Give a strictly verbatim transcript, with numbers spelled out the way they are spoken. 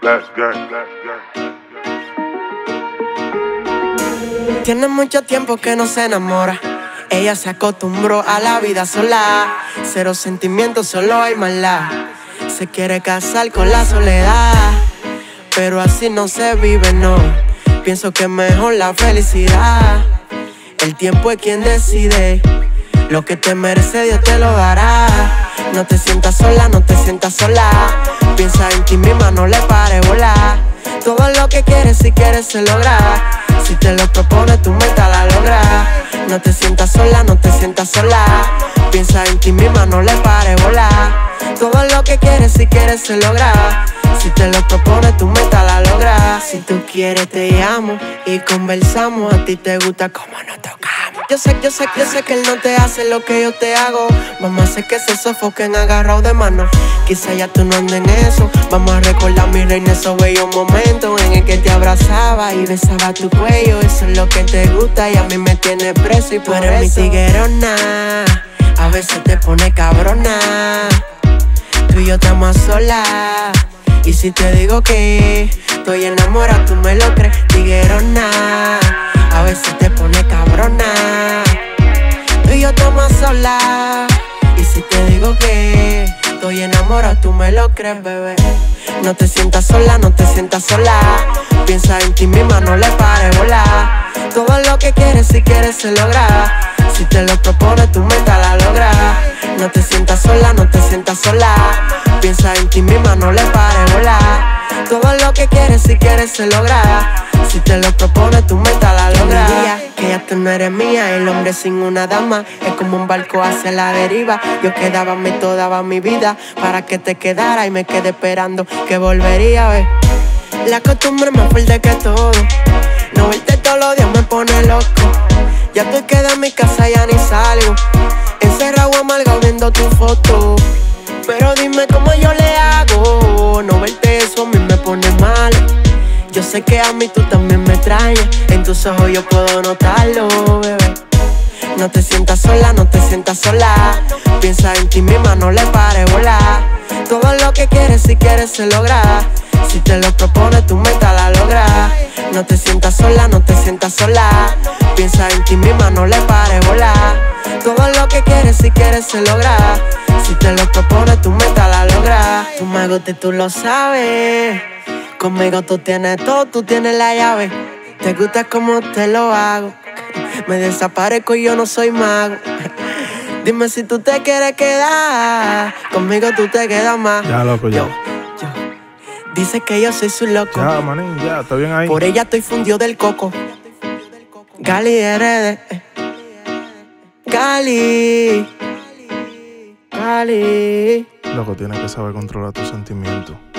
Let's go, let's go. Tiene mucho tiempo que no se enamora. Ella se acostumbró a la vida sola. Cero sentimientos, solo hay maldad. Se quiere casar con la soledad, pero así no se vive, no. Pienso que es mejor la felicidad. El tiempo es quien decide. Lo que te merece Dios te lo dará. No te sientas sola, no te sientas sola. Piensa en ti misma, no le pares bola. Todo lo que quieres, si quieres se logra. Si te lo propones, tu meta la logras. No te sientas sola, no te sientas sola. Piensa en ti misma, no le pares bola. Todo lo que quieres, si quieres se logra. Si te lo propones, tu meta la logras. Si tú quieres te llamo y conversamos. A ti te gusta como nos tocamos. Yo sé, yo sé, yo sé que él no te hace lo que yo te hago. Vamos a hacer que se sofoquen agarrados de mano. Quizá ya tú no andes en eso. Vamos a recordar, mi reina, esos bellos momentos en el que te abrazaba y besaba tu cuello. Eso es lo que te gusta y a mí me tiene preso. Y por eso mi tiguerona a veces te pone cabrona. Tú y yo estamos a solas. Y si te digo que estoy enamorada, tú me lo crees. Tiguerona a veces te pone cabrona. Tú y yo estamos a solas. Y si te digo que estoy enamorada, tú me lo crees, bebé. No te sientas sola, no te sientas sola. Piensa en ti misma, no le pares bola. Todo lo que quieres, si quieres se logra. Si te lo propones, tu meta la logras. No te sientas sola, no te sientas sola. Piensa en ti misma, no le pares bola. Todo lo que quieres, si quieres se logra. Si te lo propones, tu meta la logras. Que ya tú no eres mía, el hombre sin una dama es como un barco hacia la deriva. Yo quedaba mi toda mi vida para que te quedara y me quedé esperando que volvería a ver. La costumbre más fuerte que todo. No verte todos los días me pone loco. Ya estoy quedado en mi casa, ya ni salgo. Encerrado amargado viendo tu foto. Pero dime cómo yo le hago. No verte eso a mí me pone mal. Yo sé que a mí tú también me extrañas. En tus ojos yo puedo notarlo, bebé. No te sientas sola, no te sientas sola. Piensa en ti misma, no le pares bola. Todo lo que quieres, si quieres se logra. Si te lo propones, tu meta la logras. No te sientas sola, no te sientas sola. Piensa en ti misma, no le pares bola. Todo lo que quieres, si quieres se logra. Si te lo propones, tu meta la logras. Tú me gusta y tú lo sabes. Conmigo tú tienes todo, tú tienes la llave. Te gusta como te lo hago. Me desaparezco y yo no soy mago. Dime si tú te quieres quedar. Conmigo tú te quedas más. Ya, loco, ya. Yo, yo. Dice que yo soy su loco. Ya, manín, ya, está bien ahí. Por ella estoy fundido del coco. Gali R D. Gali. Gali. Loco, tienes que saber controlar tus sentimientos.